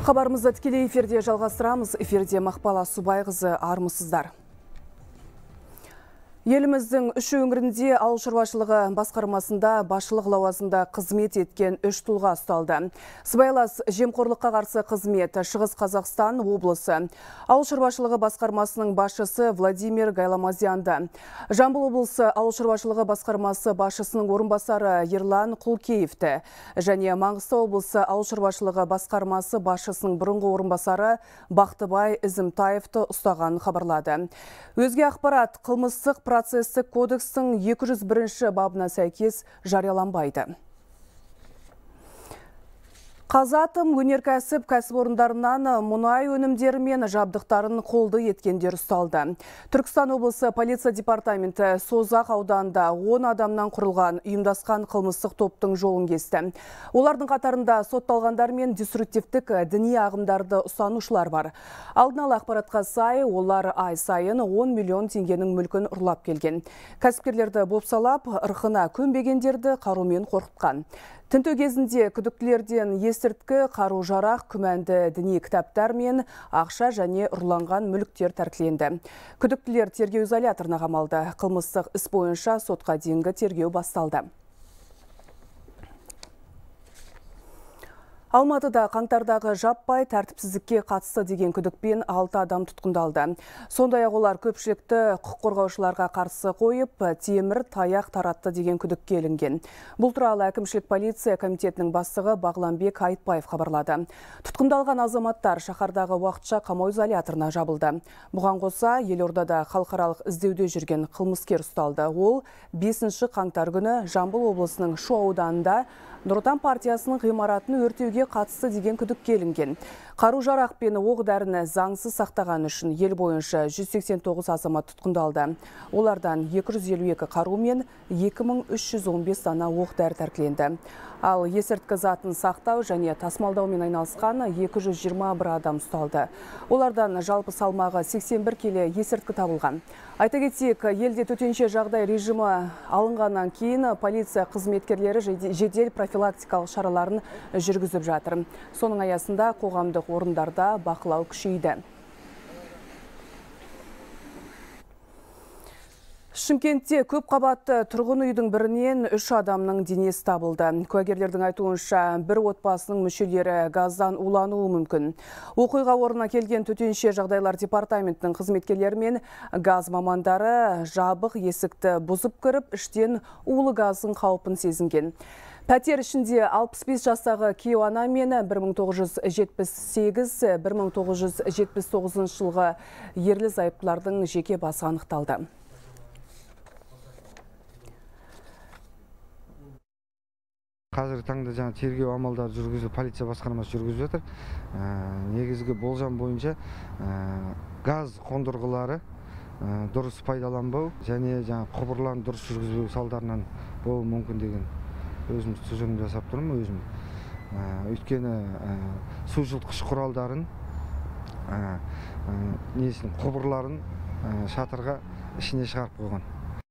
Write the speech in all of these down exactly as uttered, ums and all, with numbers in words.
Хабарымызды тікелей эфирде жалғастырамыз. Эфирде Мақпала Субайқызы, армысыздар. Еліміздің үш өңірінде ауыл шаруашылығы басқармасында басшылық лауазымда қызмет еткен үш тұлға ұсталды. Сыбайлас жемқорлыққа қарсы қызмет Шығыс Қазақстан облысы. Ауыл шаруашылығы басқармасының басшысы Владимир Гайламазянды. Жамбыл облысы ауыл шаруашылығы басқармасы басшысының орынбасары Ерлан Құлкеевті. Және Маңғыстау облысы ауыл шаруашылығы басқармасы басшысының бұрынғы орынбасары Бақтыбай Ізімтаевты ұстаған хабарлады. Өзге ақпарат қылмыстық процесстік кодекстің екі жүз бірінші бабына сәйкес жарияланбайды. Қазатом өнеркәсіп кәсіпорындарынан мұнай өнімдері мен жабдықтарын қолды еткендер ұсталды. Түркістан облысы полиция департаменті Созақ ауданында он адамнан құрылған ұйымдасқан қылмыстық топтың жолын кесті. Олардың қатарында сотталғандар мен деструктивтік діни ағымдарды ұстанушылар бар. Алдын ала ақпаратқа сай, олар ай сайын он миллион теңгенің мүлкін ұрлап келген. Кәсіпкерлерді бопсалап, ырқына көнбегендерді қарумен қорқытқан. Тінту кезінде күдіктілерден есірткі, қару-жарақ, күмәнді діни кітаптар мен ақша және ұрланған мүліктер тәркіленді. Күдіктілер тергеу изоляторына қамалды. Қылмыстық іс бойынша сотқа дейінгі тергеу басталды. Алматыда қаңтардағы жаппай тәртіпсіздікке қатысты деген күдікпен алты адам тұтқындалды. Сондай-ақ олар көпшілікті құқық қорғаушыларға қарсы қойып, темір таяқ таратты деген күдікке ілінген. Бұл туралы әкімшілік полиция комитетінің бастығы Бағланбек Айтбаев хабарлады. Тұтқындалған азаматтар шаһардағы уақытша қамау изоляторына жабылды. Бұған қоса елордада халықаралық іздеуде жүрген қылмыскер ұсталды. Ол бесінші қаңтар күні Жамбыл облысының Шу ауданында Нұр Отан партиясының ғимаратын өртеуге қатысты деген күдікке ілінген. Қару-жарақ пен оқ-дәріні заңсыз сақтаған үшін ел бойынша жүз сексен тоғыз азамат тұтқындалды. Олардан екі жүз елу екі қару мен екі мың үш жүз он бес дана оқ-дәрі тәркіленді. Ал есірткі затын сақтау және тасымалдаумен айналысқан екі жүз жиырма бір адам ұсталды. Олардан жалпы салмағы сексен бір келі есірткі табылған. Айта кетсек, елде төтенше жағдай режимі алынғаннан кейін полиция қызметкерлері жедел профилактикалық шараларын жүргізіп жатыр. Соның аясында қоғамдық орындарда бақылау күшейді. Шымкентте көп қабатты тұрғын үйдің бірінен үш адамның денесі табылды. Куәгерлердің айтуынша бір отбасының мүшелері газдан улануы мүмкін. Оқиға орнына келген төтенше жағдайлар департаментінің қызметкерлері мен газ мамандары жабық есікті бұзып кіріп, іштен улы газдың қаупін сезінген. Пәтер ішінде алпыс бес жастағы күйеу ана мен бір мың тоғыз жүз жетпіс сегіз - бір мың тоғыз жүз жетпіс тоғызыншы жылғы ерлі зайыптылардың жеке басы анықталды. Қазіргі таңда жаңа тергеу амалдары жүргізіліп, полиция басқармасы жүргізіп жатыр. Негізгі болжам бойынша газ қондырғылары дұрыс пайдаланбау және жаңа құбырларын дұрыс жүргізбеу салдарынан болуы мүмкін деген өзім тұжырым жасап тұрмын өзім. Өйткені су жылытқыш құралдарын, несін құбырларын шатырға ішіне шығарып қойған.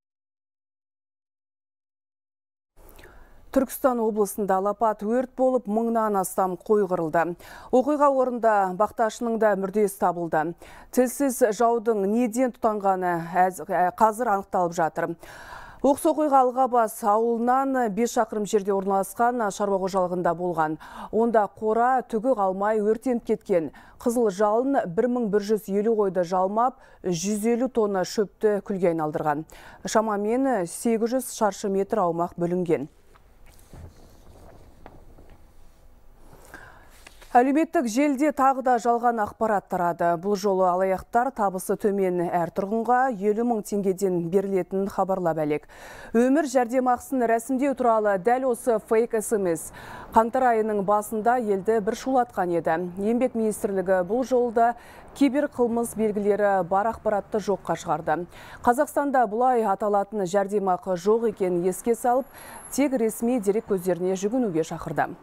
Түркістан облысында алапат өрт болып, мыңнан астам қой қырылды. Оқиға орында бақташының да мүрдесі табылды. Тілсіз жаудың неден тұтанғаны қазір анықталып жатыр. Оқыс оқиға Алғабас ауылынан бес шақырым жерде орналасқан шаруа қожалығында болған. Онда қора түгі қалмай өртеніп кеткен. Қызыл жалын бір мың бір жүз елу қойды жалмап, жүз елу тонна шөпті күлге айналдырған. Шамамен сегіз жүз шаршы метр аумақ бөлінген. Әлеуметтік желде тағы да жалған ақпарат тарады. Бұл жолы алаяқтар табысы төмен әр тұрғынға елу мың теңгеден берілетін хабарлап әлек. Өмір жәрдемақысын рәсімдеу туралы дәл осы фейк смс қаңтар айының басында елді бір шулатқан еді. Еңбек министрлігі бұл жолда кибер қылмыс белгілері бар ақпаратты жоққа шығарды. Қазақстанда бұлай аталатын жәрдемақы жоқ екен еске салып, тек ресми дерек көздеріне жүгінуге шақырды.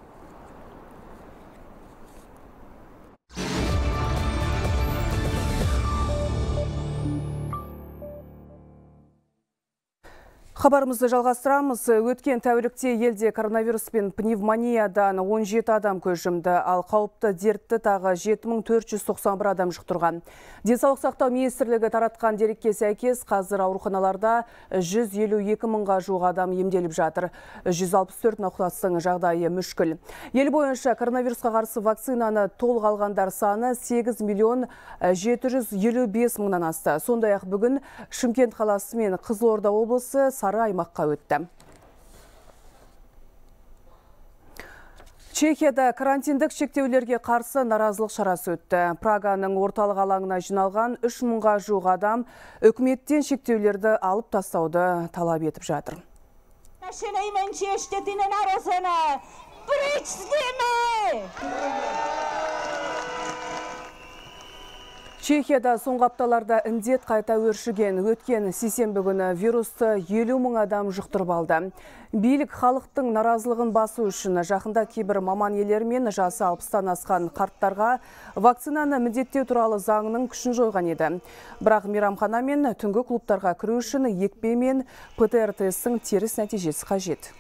Хабарымызды жалғастырамыз. Өткен тәулікте елде коронавирус пен пневмониядан он жеті адам көз жұмды, ал қауіпті дертті тағы жеті мың төрт жүз тоқсан бір адам жұқтырған. Денсаулық сақтау министрлігі таратқан дерекке сәйкес, қазір ауруханаларда жүз елу екі мыңға жуық адам емделіп жатыр. жүз алпыс төрт науқастың жағдайы мүшкіл. Ел бойынша коронавирусқа қарсы вакцинаны толық алғандар саны сегіз миллион жеті жүз елу бес мыңнан асты. Сондай-ақ бүгін Шымкент қаласы мен Қызылорда облысы сары аймаққа өтті. Чехияда карантиндік шектеулерге қарсы наразылық шарасы өтті. Праганың орталық алаңына жиналған үш мыңға жуық адам үкіметтен шектеулерді алып тастауды талап етіп жатыр. Чехияда соңғы апталарда індет қайта өршіген. Өткен сейсенбі күні вирусты елу мың адам жұқтырып алды. Билік халықтың наразылығын басу үшін жақында кейбір маман иелері мен жасы алпыстан асқан қарттарға вакцинаны міндеттеу туралы заңның күшін жойған еді. Бірақ мейрамхана мен түнгі клубтарға кіру үшін екпе мен ПЦР тесттің теріс нәтижесі қажет.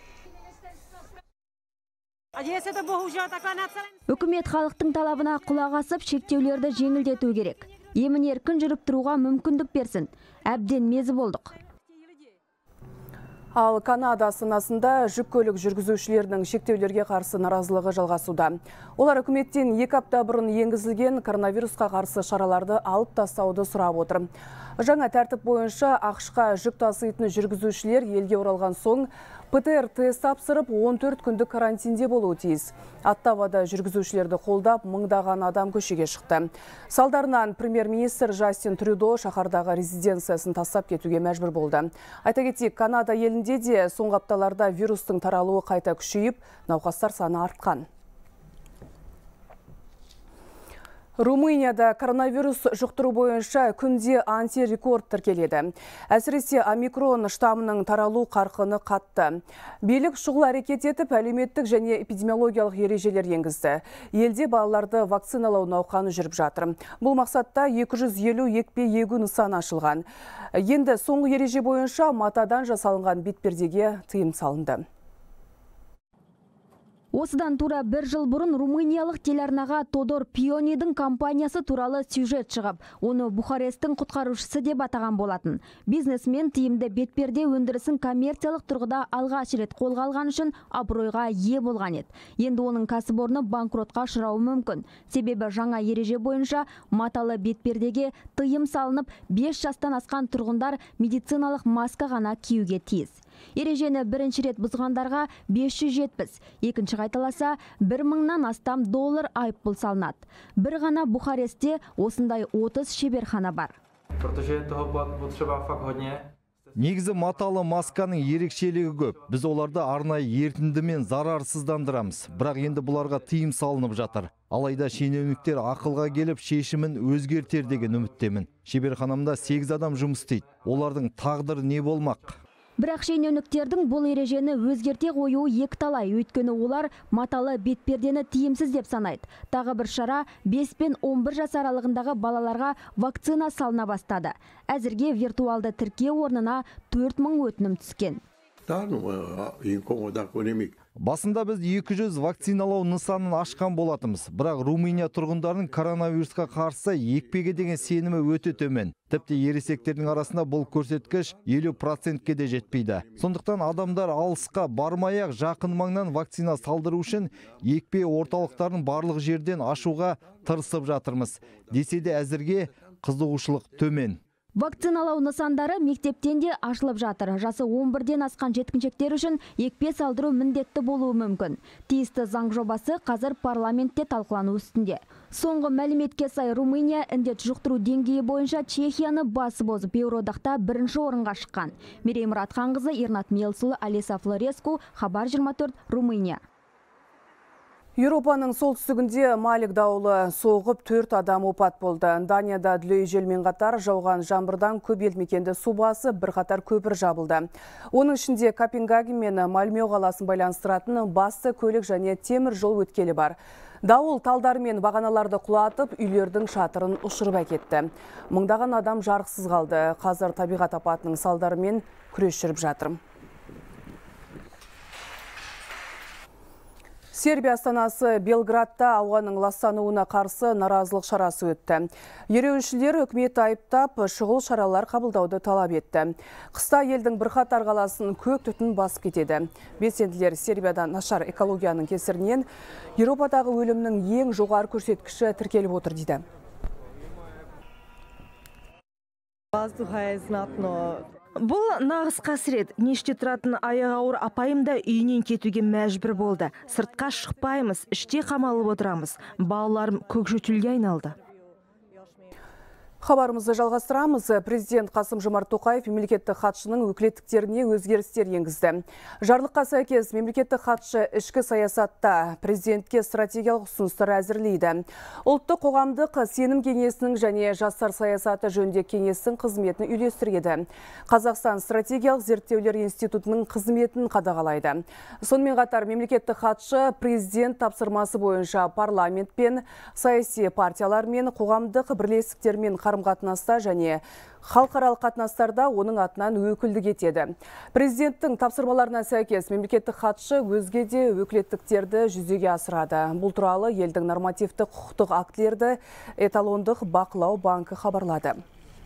Үкімет халықтың талабына құлақ асып, шектеулерді жеңілдету керек. Емін еркін жүріп тұруға мүмкіндік берсін. Әбден мезі болдық. Ал Канада астанасында жүк көлік жүргізушілерінің шектеулерге қарсы наразылығы жалғасуда. Олар үкіметтен екі апта бұрын енгізілген коронавирусқа қарсы шараларды алып тастауды сұрап отыр. Жаңа тәртіп бойынша ақшқа жүк таситын жүргізушілер елге оралған соң ПЦР тест тапсырып он төрт күндік карантинде болуы тиіс. Оттавада жүргізушілерді қолдап мыңдаған адам көшеге шықты. Салдарынан премьер-министр Жастин Трюдо шаһардағы резиденциясын тастап кетуге мәжбүр болды. Айта кетейік, Канада елінде де соңғы апталарда вирустың таралуы қайта күшейіп, науқастар саны артқан. Румынияда коронавирус жұқтыру бойынша күнде антирекорд тіркеледі. Әсіресе омикрон штамының таралу қарқыны қатты. Билік шұғыл әрекет етіп, әлеуметтік және эпидемиологиялық ережелер енгізді. Елде балаларды вакциналау науқаны жүріп жатыр. Бұл мақсатта екі жүз елу екпе егу нысан ашылған. Енді соңғы ереже бойынша матадан жасалынған бетпердеге тыйым салынды. Осыдан тура бір жыл бұрын румыниялық телеарнаға Тодор Пионидің компаниясы туралы сюжет шығып, оны Бухаресттің құтқарушысы деп атаған болатын. Бизнесмен тиімді бетперде өндірісін коммерциялық тұрғыда алғаш рет қолға алған үшін абыройға ие болған еді. Енді оның кәсіпорны банкротқа ұшырауы мүмкін. Себебі жаңа ереже бойынша маталы бетпердеге тыйым салынып, бес жастан асқан тұрғындар медициналық маска ғана киюге тиіс. Ережені бірінші рет бұзғандарға бес жүз жетпіс, екінші қайталаса бір мыңнан астам доллар айыппұл салынады. Бір ғана Бухарестте осындай отыз шеберхана бар. Негізі маталы масканың ерекшелігі көп. Біз оларды арнайы ертіндімен зарарсыздандырамыз. Бірақ енді бұларға тыйым салынып жатыр. Алайда шенеуніктер ақылға келіп шешімін өзгертер деген үміттемін. Шеберханамда сегіз адам жұмыс істейді. Олардың тағдыры не болмақ? Бірақ шенеуніктердің бұл ережені өзгерте қоюы екіталай, өйткені олар маталы бетпердені тиімсіз деп санайды. Тағы бір шара бес пен он бір жас аралығындағы балаларға вакцина салына бастады. Әзірге виртуалды тіркеу орнына төрт мың өтінім түскен. Басында біз екі жүз вакциналау нысанын ашқан болатымыз. Бірақ Румыния тұрғындарының коронавирусқа қарсы екпеге деген сенімі өте төмен. Тіпті ересектердің арасында бұл көрсеткіш елу процентке де жетпейді. Сондықтан адамдар алысқа бармай-ақ жақын маңнан вакцина салдыру үшін екпе орталықтарын барлық жерден ашуға тырысып жатырмыз. Десе де әзірге қызығушылық төмен. Вакциналау нысандары мектептен де ашылып жатыр. Жасы он бірден асқан жеткіншектер үшін екпе салдыру міндетті болуы мүмкін. Тиісті заң жобасы қазір парламентте талқылану үстінде. Соңғы мәліметке сай Румыния індет жұқтыру деңгейі бойынша Чехияны басып озып Еуроодақта бірінші орынға шыққан. Мерей Мұратханқызы, Ернат Мелсұлы, Алиса Флореску, Хабар жиырма төрт, Румыния. Еуропаның солтүстігінде Малик дауылы соғып төрт адам опат болды. Данияда дүлей желмен қатар жауған жаңбырдан көп елді мекенді су басып, бірқатар көпір жабылды. Оның ішінде Копенгаген мен Мальмё қаласын байланыстыратын басты көлік және темір жол өткелі бар. Дауыл талдар мен бағаналарды құлатып, үйлердің шатырын ұшырып әкетті. Мыңдаған адам жарықсыз қалды. Қазір табиғат апатының салдарымен күрес жүріп жатыр. Сербия астанасы Белградта ауаның ластануына қарсы наразылық шарасы өтті. Ереуілшілер үкімет айыптап, шұғыл шаралар қабылдауды талап етті. Қыста елдің бірқатар қаласын көк түтін басып кетеді. Белсенділер Сербияда нашар экологияның кесірінен Еуропадағы өлімнің ең жоғары көрсеткіші тіркеліп отыр дейді. Бұл нағыз қасірет. Неште тұратын аяғы ауыр апайым да үйінен кетуге мәжбүр болды. Сыртқа шықпаймыз, іште қамалып отырамыз. Балаларым көкжөтілге айналды. Хабарымызды жалғастырамыз. Президент Қасым-Жомарт Тоқаев мемлекеттік хатшының өкілеттіктеріне өзгерістер енгізді. Жарлыққа сәйкес мемлекеттік хатшы ішкі саясатта президентке стратегиялық ұсыныстар әзірлейді. Ұлттық қоғамдық сенім кеңесінің және жастар саясаты жөнінде кеңестің қызметін үйлестіреді. Қазақстан стратегиялық зерттеулер институтының қызметін қадағалайды. Сонымен қатар мемлекеттік хатшы президент тапсырмасы бойынша парламент пен саяси партиялар мен қоғамдық бірлестіктермен қарым-қатынаста және халықаралық қатынастарда оның атынан өкілдік етеді. Президенттің тапсырмаларына сәйкес мемлекеттік хатшы өзге де өкілеттіктерді жүзеге асырады. Бұл туралы елдің нормативті құқықтық актілерді эталондық бақылау банкі хабарлады.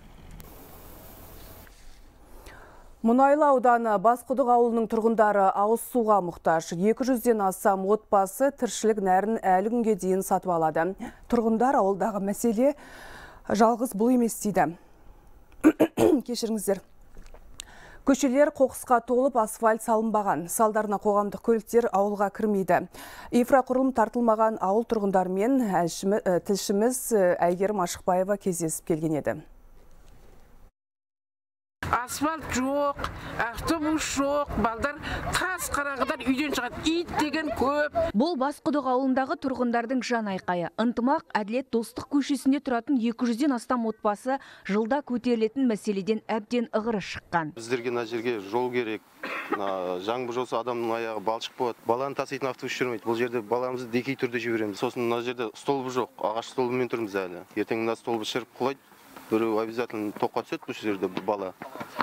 Мұнайлы ауданы Басқұдық ауылының тұрғындары ауыз суға мұқтаж. екі жүзден астам отбасы тіршілік нәрін әлі күнге дейін сатып алады. Тұрғындар ауылдағы мәселе жалғыз бұл емес дейді. Кешіріңіздер. Көшелер қоқысқа толып асфальт салынбаған. Салдарына қоғамдық көліктер ауылға кірмейді. Инфрақұрылым тартылмаған ауыл тұрғындарымен тілшіміз Әйгерім Ашықбаева кездесіп келген еді. Асфальт жоқ, автобус жоқ, балдар тас қарағыдар үйден шығады. Ит деген көп. Бұл Басқұдық ауылындағы тұрғындардың жан айқайы. Ынтымақ, әділет, достық көшесінде тұратын екі жүзден астам отбасы жылда көтерілетін мәселеден әбден ығыры шыққан. Біздерге мына жерге жол керек. Жаңбыр жауса адамның аяғы балшық болады. Баланы таситын автобус жүрмейді. Бұл жерде баламызды декей түрде жібереміз. Сосын мына жерде столбы жоқ. Ағаш столбымен тұрмыз әлі. Ертең мына столбы шіріп құлайды. Біреу обязательно тоққа түседі бұл жерде бала.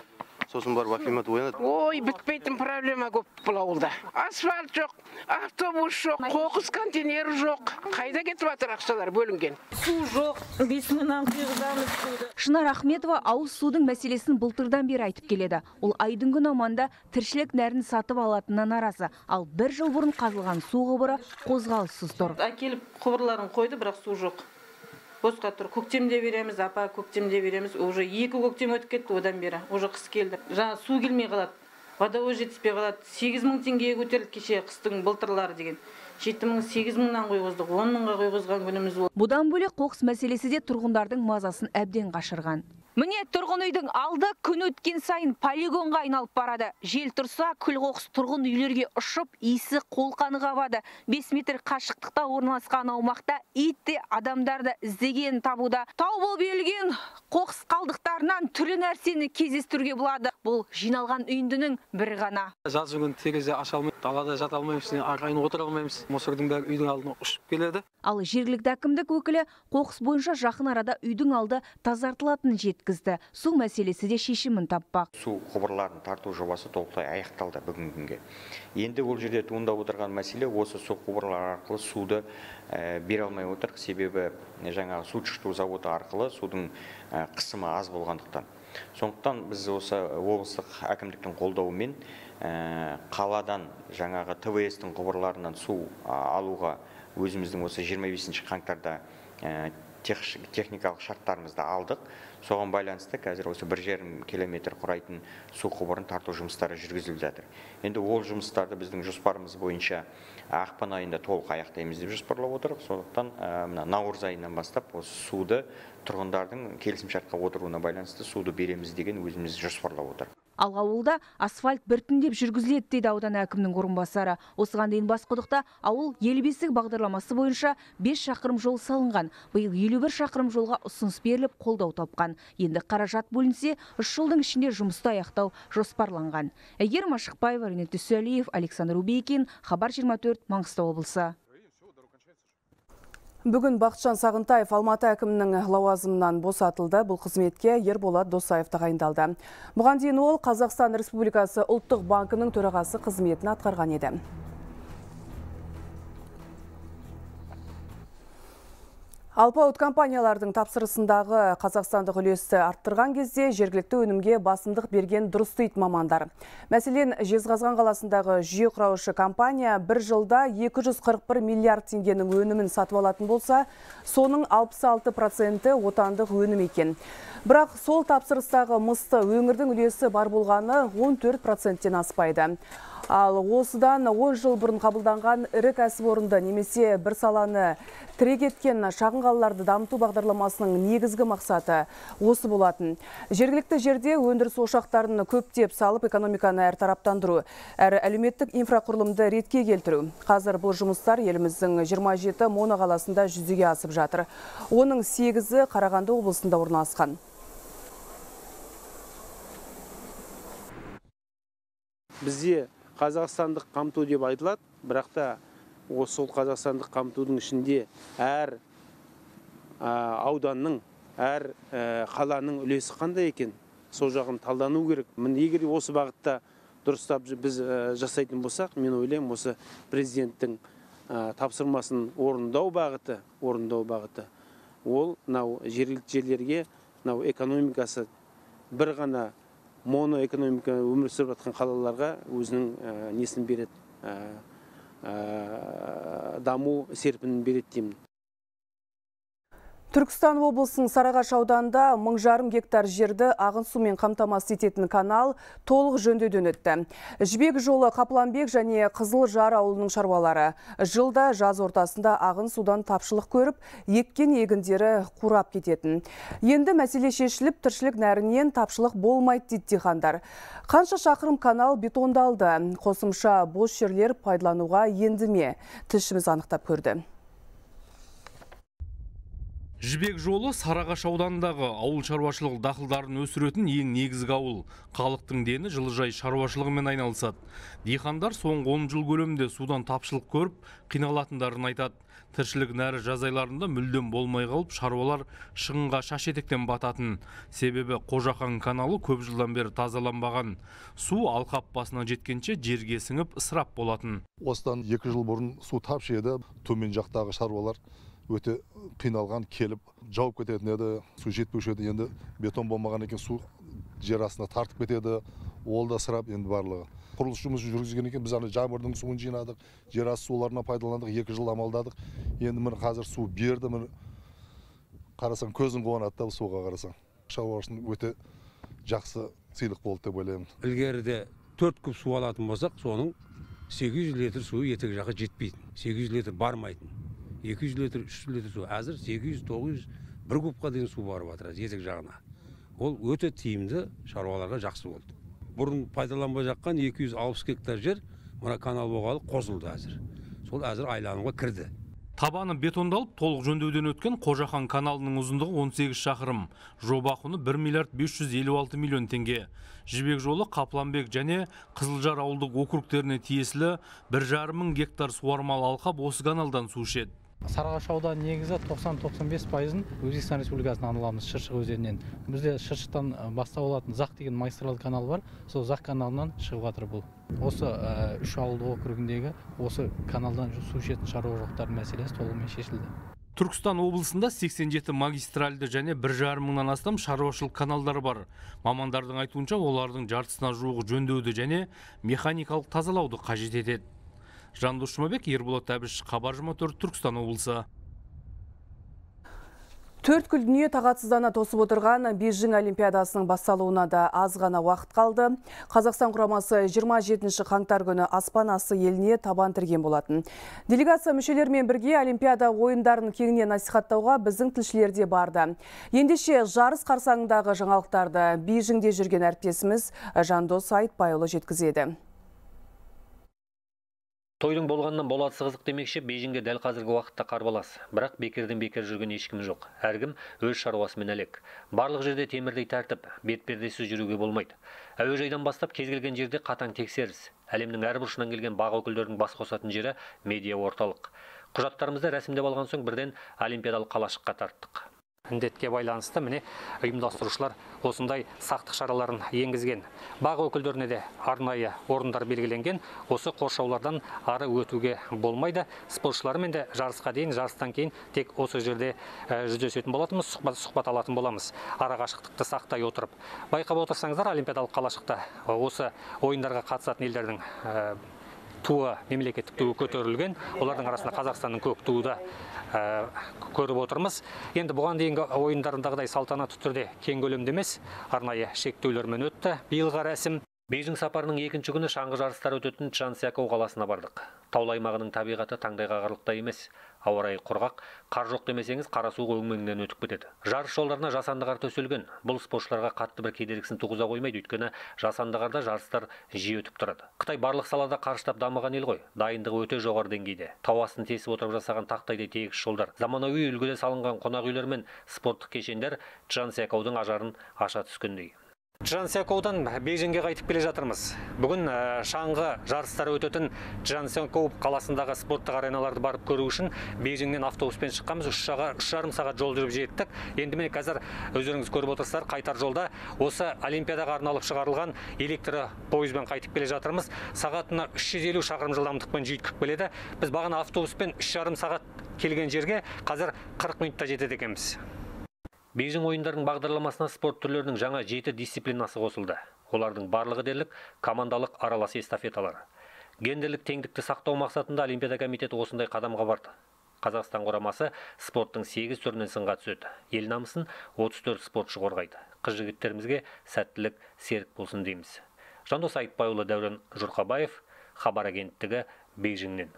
Сосын барып акимат оянады. Ой, бітпейтін проблема көп бұл ауылда. Асфальт жоқ, автобус жоқ, қоқыс контейнері жоқ. Қайда кетіп жатыр ақшалар бөлінген? Су жоқ, бес мыңнан құйғызамыз суды. Шынар Ахметова ауыз судың мәселесін былтырдан бері айтып келеді. Ол айдың күн аманда тіршілік нәрін сатып алатынына наразы. Ал бір жыл бұрын қазылған су құбыры қозғалыссыз тұр. Әкеліп құбырларын қойды, бірақ су жоқ. Босқа тұр. Көктемде береміз, апа, көктемде береміз. Уже екі көктем өтіп кетті одан бері. Уже қыс келді. Жаңа су келмей қалады. Водовоз жетіспей қалады. сегіз мың теңгеге көтерілді кеше қыстың былтырлары деген. жеті мың сегіз мыңнан қойғыздық, он мыңға қойғызған күніміз болды. Бұдан бөлек қоқыс мәселесі де тұрғындардың мазасын әбден қашырған. Міне тұрғын үйдің алды күн өткен сайын полигонға айналып барады. Жел тұрса, күл қоқыс тұрғын үйлерге ұшып, иісі қолқаны қабады. бес метр қашықтықта орналасқан аумақта ит те адамдарды іздеген табуда. Тау болып үйілген қоқыс қалдықтарынан түрлі нәрсені кездестіруге болады. Бұл жиналған үйіндінің бірі ғана. Жазы күн терезе аша алмаймыз, далада жата алмаймыз, ағайын отыра алмаймыз. Мусордың бәрі үйдің алдына ұшып келеді. Ал жергілікті әкімдік өкілі қоқыс бойынша жақын арада үйдің алды тазартылатынын жеткізді. Су мәселесі де шешімін таппақ. Су құбырларын тарту жобасы толықтай аяқталды бүгінгі күнге. Енді ол жерде туындап отырған мәселе осы су құбырлары арқылы суды ә, бере алмай отыр. Себебі жаңағы су шықты заводы арқылы судың ә, қысымы аз болғандықтан. Сондықтан біз осы облыстық әкімдіктің қолдауымен ә, қаладан жаңағы Т В С-тің құбырларынан су ә, алуға өзіміздің осы жиырма бесінші қаңтарда ә, техникалық шарттарымызды алдық. Соған байланысты қазір осы бір жарым километр құрайтын су құбырын тарту жұмыстары жүргізіліп жатыр. Енді ол жұмыстарды біздің жоспарымыз бойынша ақпан айында толық аяқтаймыз деп жоспарлап отырмыз. Сондықтан мына наурыз айынан бастап осы суды тұрғындардың келісімшартқа отыруына байланысты суды береміз деген өзіміз жоспарлап отырмыз. Ал ауылда асфальт біртіндеп жүргізіледі дейді аудан әкімінің орынбасары. Осыған дейін Басқұдықта ауыл ел бесік бағдарламасы бойынша бес шақырым жол салынған. Биыл елу бір шақырым жолға ұсыныс беріліп қолдау тапқан. Енді қаражат бөлінсе, үш жылдың ішінде жұмысты аяқтау жоспарланған. Әйгерім Ашықбаева, Ренат Дүсәлиев, Александр Убейкин, Хабар жиырма төрт, Маңғыстау облысы. Бүгін Бақытжан Сағынтаев Алматы әкімінің лауазымынан босатылды. Бұл қызметке Ерболат Досаев тағайындалды. Бұған дейін ол Қазақстан Республикасы ұлттық банкінің төрағасы қызметін атқарған еді. Алпауыт компаниялардың тапсырысындағы қазақстандық үлесті арттырған кезде жергілікті өнімге басымдық берген дұрыс дейді мамандар. Мәселен, Жезқазған қаласындағы жүйе құраушы компания бір жылда екі жүз қырық бір миллиард теңгенің өнімін сатып алатын болса, соның алпыс алты проценті отандық өнім екен. Бірақ сол тапсырыстағы мысты өңірдің үлесі бар болғаны он төрт проценттен аспайды. Ал осыдан он жыл бұрын қабылданған ірі кәсіпорынды немесе бір саланы тірек еткен шағын қалаларды дамыту бағдарламасының негізгі мақсаты осы болатын. Жергілікті жерде өндіріс ошақтарын көптеп салып, экономиканы әртараптандыру, әрі әлеуметтік инфрақұрылымды ретке келтіру. Қазір бұл жұмыстар еліміздің жиырма жеті моноқаласында жүзеге асып жатыр. Оның сегізі Қарағанды облысында орналасқан. Бізде қазақстандық қамту деп айтылады, бірақ та осы сол қазақстандық қамтудың ішінде әр ауданның, әр қаланың үлесі қандай екен, сол жағын талдану керек. Міне егер осы бағытта дұрыстап біз жасайтын болсақ, мен ойлаймын, осы президенттің тапсырмасын орындау бағыты, орындау бағыты, ол мынау жергілікті жерлерге мынау экономикасы бір ғана моноэкономика өмір сүріп жатқан қалаларға өзінің несін береді, даму серпінін береді деймін. Түркістан облысының Сарыағаш ауданында мың жарым гектар жерді ағын сумен қамтамасыз ететін канал толық жөндеуден өтті. Жібек жолы Қапланбек және Қызылжар ауылының шаруалары жылда жаз ортасында ағын судан тапшылық көріп, еккен егіндері қурап кететін. Енді мәселе шешіліп, тіршілік нәрінен тапшылық болмайды дейді диқандар. Қанша шақырым канал бетондалды, қосымша бос жерлер пайдалануға енді ме? Тілшіміз анықтап көрді. Жібек жолы Сарыағаш ауданындағы ауыл шаруашылық дақылдарын өсіретін ең негізгі ауыл. Халықтың дені жылыжай шаруашылығымен айналысады. Диқандар соңғы он жыл көлемінде судан тапшылық көріп, қиналатындарын айтады. Тіршілік нәрі жаз айларында мүлдем болмай қалып, шаруалар шығынға шаш етектен бататын. Себебі Қожақан каналы көп жылдан бері тазаланбаған. Су алқап басына жеткенше жерге сіңіп ысырап болатын. Осыдан екі жыл бұрын су тапшы еді, төмен жақтағы шаруалар өте қиналған, келіп жауып кететін еді, су жетпеуші еді. Енді бетон болмаған екен, су жер астына тартып кетеді, ол да ысырап енді барлығы. Құрылыс жұмысын жүргізген екен, біз ана жаңбырдың суын жинадық, жер асты суларына пайдаландық, екі жыл амалдадық. Енді міне қазір су берді, міне қарасаң көзің қуанады да суға қарасаң. Шаруашылық өте жақсы сыйлық болды деп ойлаймын. Ілгеріде төрт куб су алатын болсақ, соның сегіз жүз литр суы етек жаққа жетпейді. сегіз жүз литр бармайтын. екі жүз литр, үш жүз литр су. Әзір сегіз жүз, тоғыз жүз, бір кубқа дейін су барып жатыр етек жағына. Ол өте тиімді, шаруаларға жақсы болды. Бұрын пайдаланбай жатқан екі жүз алпыс гектар жер мына канал болғалы қосылды әзір. Сол әзір айлануға кірді. Табаны бетондалып, толық жөндеуден өткен Қожақан каналының ұзындығы он сегіз шақырым. Жоба құны бір миллиард бес жүз елу алты миллион теңге. Жібек жолы Қапланбек және Қызылжар ауылдық округтеріне тиесілі бір жарым мың гектар суармалы алқап осы каналдан су ішеді. Сарыағаш ауданы негізі тоқсан тоқсан бес пайызын Өзбекстан Республикасынан аламыз, Шыршық өзенінен. Бізде Шыршықтан бастау алатын Зақ деген магистралды канал бар, сол Зақ каналынан шығып жатыр бұл. Осы үш ауылдық округіндегі осы каналдан су ішетін шаруашылықтардың мәселесі толығымен шешілді. Түркістан облысында сексен жеті магистральды және бір жарым мыңнан астам шаруашылық каналдары бар. Мамандардың айтуынша олардың жартысына жуығы жөндеуді және механикалық тазалауды қажет етеді. Жандос Жұмабек, Ерболат Әбіш, Хабар жиырма төрт, Түркістан облысы. Төрт күл дүние тағатсыздана тосып отырған Бейжің Олимпиадасының басталуына да аз ғана уақыт қалды. Қазақстан құрамасы жиырма жетінші қаңтар күні аспан асты еліне табан тіреген болатын. Делегация мүшелерімен бірге Олимпиада ойындарын кеңінен насихаттауға біздің тілшілер де барды. Ендеше жарыс қарсаңындағы жаңалықтарды Бейжіңде жүрген әріптесіміз Жандос Айтбайұлы жеткізеді. Тойдың болғаннан болатысы қызық демекші, Бейжіңде дәл қазіргі уақытта қарбалас. Бірақ бекерден бекер жүрген ешкім жоқ. Әркім өз шаруасымен әлек. Барлық жерде темірдей тәртіп, бетпердесіз жүруге болмайды. Әуежайдан бастап кез келген жерде қатаң тексеріс. Әлемнің әр бұрышынан келген бақ өкілдерінің бас қосатын жері медиа орталық. Құжаттарымызды рәсімдеп алған соң бірден олимпиадалық қалашыққа тарттық. індетке байланысты міне ұйымдастырушылар осындай сақтық шараларын енгізген. Бақ өкілдеріне де арнайы орындар белгіленген. Осы қоршаулардан ары өтуге болмайды. Спортшылармен де жарысқа дейін, жарыстан кейін тек осы жерде жүздесетін болатынбыз, сұхбат, сұхбат алатын боламыз. Ара қашықтықты сақтай отырып. Байқап отырсаңыздар, олимпиадалық қалашықта осы ойындарға қатысатын елдердің туы, мемлекеттік туы көтерілген. Олардың арасында Қазақстанның көк туы да көріп отырмыз. Енді бұған дейінгі ойындарындағыдай салтанатты түрде кең көлемде емес, арнайы шектеулермен өтті. Биылғы рәсім. Бейжің сапарының екінші күні шаңғы жарыстар өтетін Чжанцзякоу қаласына бардық. Таулы аймағының табиғаты таңдай қағарлықта емес. Ауа райы құрғақ, қар жоқ демесеңіз, қара су өңменінен өтіп кетеді. Жарыс жолдарына жасанды қар төселген. Бұл спортшыларға қатты бір кедергісін туғыза қоймайды, өйткені жасанды қарда жарыстар жиі өтіп тұрады. Қытай барлық салада қарыштап дамыған ел ғой. Дайындығы өте жоғары деңгейде. Тау астын тесіп отырып жасаған тақтайдай тегіс жолдар, заманауи үлгіде салынған қонақ үйлер мен спорттық кешендер Чжанцзякоудың ажарын аша түскендей. Чжанцзякоудан Бейжіңге қайтып келе жатырмыз. Бүгін шаңғы жарыстары өтетін Чжанцзякоу қаласындағы спорттық ареналарды барып көру үшін Бейжіңнен автобуспен шыққанбыз. үш жарым сағат жол жүріп жеттік. Енді міне қазір өздеріңіз көріп отырсыздар, қайтар жолда осы олимпиадаға арналып шығарылған электр пойызбен қайтып келе жатырмыз. Сағатына үш жүз елу шақырым жылдамдықпен жүйткіп келеді. Біз бағана автобуспен үш жарым сағат келген жерге қазір қырық минутта жетеді екенбіз. Бейжің ойындарының бағдарламасына спорт түрлерінің жаңа жеті дисциплинасы қосылды. Олардың барлығы дерлік командалық аралас эстафеталар. Гендерлік теңдікті сақтау мақсатында Олимпиада комитеті осындай қадамға барды. Қазақстан құрамасы спорттың сегіз түрінен сынға түседі. Ел намысын отыз төрт спортшы қорғайды. Қыз жігіттерімізге сәттілік, серік болсын дейміз. Жандос Айтбайұлы, Дәурен Жұрқабаев, Хабар агенттігі, Бейжіңнен.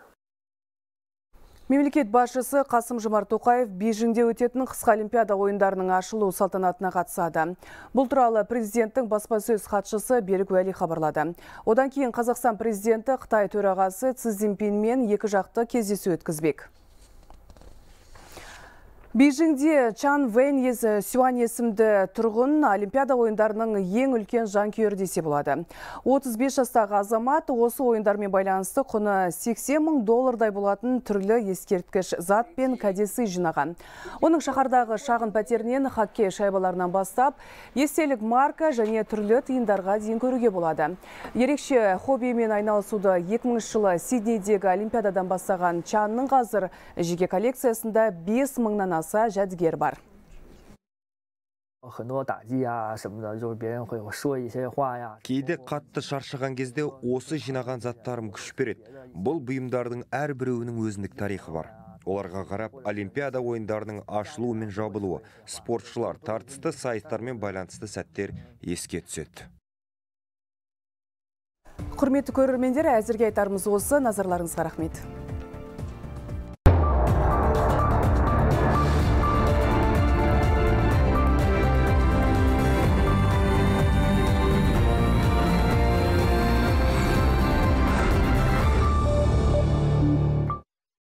Мемлекет басшысы Қасым-Жомарт Тоқаев Бейжіңде өтетін қысқы олимпиада ойындарының ашылу салтанатына қатысады. Бұл туралы президенттің баспасөз хатшысы Берік Уәли хабарлады. Одан кейін Қазақстан президенті Қытай төрағасы Си Цзиньпинмен екі жақты кездесу өткізбек. Бейжіңде Чан Вэньез Сюань есімді тұрғын олимпиада ойындарының ең үлкен жанкүйері десе болады. отыз бес жастағы азамат осы ойындармен байланысты құны сексен мың доллардай болатын түрлі ескерткіш зат пен кәдесый жинаған. Оның шаһардағы шағын пәтерінен хоккей шайбаларынан бастап, естелік марка және түрлі тиындарға дейін көруге болады. Ерекше хоббимен айналысуды екі мыңыншы жылы Сиднейдегі олимпиададан бастаған Чанның қазір жеке коллекциясында бес мыңнан аса жәдігер бар. Кейде қатты шаршаған кезде осы жинаған заттарым күш береді. Бұл бұйымдардың әрбіреуінің өзіндік тарихы бар. Оларға қарап, олимпиада ойындарының ашылуы мен жабылуы, спортшылар тартысты сайыстармен байланысты сәттер еске түседі. Құрметті көрермендер, әзірге айтарымыз осы. Назарларыңызға рахмет.